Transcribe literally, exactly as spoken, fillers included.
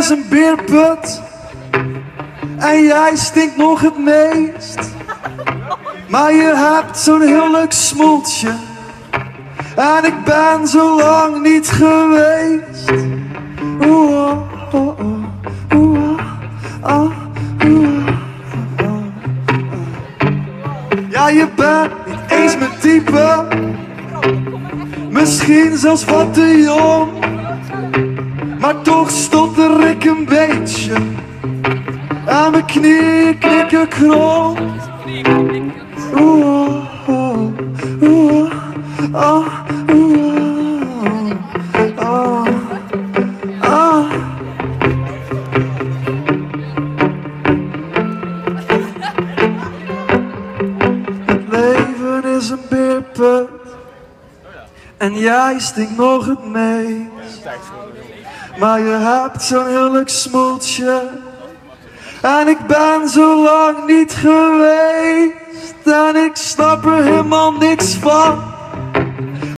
is een beerput en jij stinkt nog het meest. Maar je hebt zo'n heel leuk smoeltje en ik ben zo lang niet geweest. Oeh, oh, oh, oeh, oh, oeh, oh. Ja, je bent niet eens mijn type, misschien zelfs wat te jong, maar toch stotter ik een beetje en mijn knieën knikken krom. Oeh, oh, oeh, oh, oeh, oh, oh. Het leven is een beerput en jij stinkt nog het meest. Maar je hebt zo'n heerlijk smoeltje en ik ben zo lang niet geweest. En ik snap er helemaal niks van.